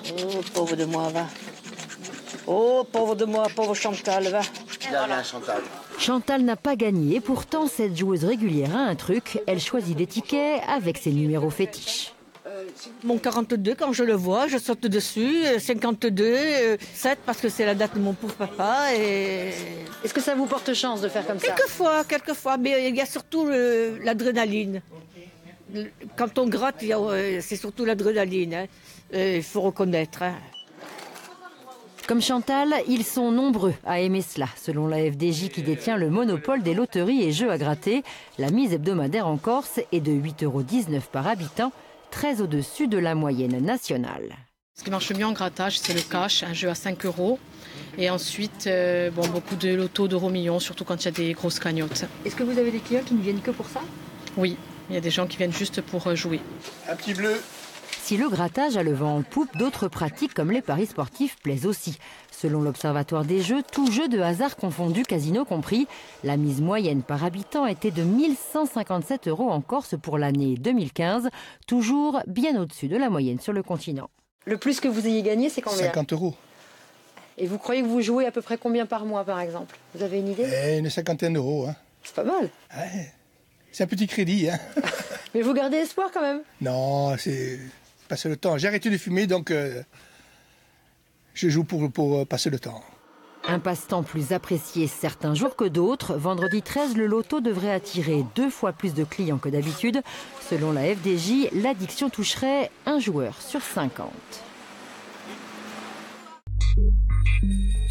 Oh, pauvre de moi, va. Oh, pauvre de moi, pauvre Chantal, va. Voilà. Chantal. Chantal n'a pas gagné et pourtant cette joueuse régulière a un truc, elle choisit des tickets avec ses numéros fétiches. Mon 42, quand je le vois, je saute dessus. 52, 7 parce que c'est la date de mon pauvre papa. Est-ce que ça vous porte chance de faire comme ça? Quelquefois, mais il y a surtout l'adrénaline. Quand on gratte, c'est surtout l'adrénaline. Hein. Il faut reconnaître. Hein. Comme Chantal, ils sont nombreux à aimer cela. Selon la FDJ qui détient le monopole des loteries et jeux à gratter, la mise hebdomadaire en Corse est de 8,19 € par habitant, très au-dessus de la moyenne nationale. Ce qui marche mieux en grattage, c'est le cash, un jeu à 5 €. Et ensuite, beaucoup de lotos d'euro-millions, surtout quand il y a des grosses cagnottes. Est-ce que vous avez des clients qui ne viennent que pour ça? Oui, il y a des gens qui viennent juste pour jouer. Un petit bleu. Si le grattage a le vent en poupe, d'autres pratiques comme les paris sportifs plaisent aussi. Selon l'Observatoire des jeux, tout jeu de hasard confondu, casino compris, la mise moyenne par habitant était de 1157 € en Corse pour l'année 2015, toujours bien au-dessus de la moyenne sur le continent. Le plus que vous ayez gagné, c'est combien? 50 €. Et vous croyez que vous jouez à peu près combien par mois, par exemple? Vous avez une idée? Une cinquantaine d'euros. Hein. C'est pas mal. Ouais. C'est un petit crédit. Hein. Mais vous gardez espoir quand même? Non, c'est passer le temps. J'ai arrêté de fumer, donc je joue pour passer le temps. Un passe-temps plus apprécié certains jours que d'autres. Vendredi 13, le loto devrait attirer 2 fois plus de clients que d'habitude. Selon la FDJ, l'addiction toucherait un joueur sur 50.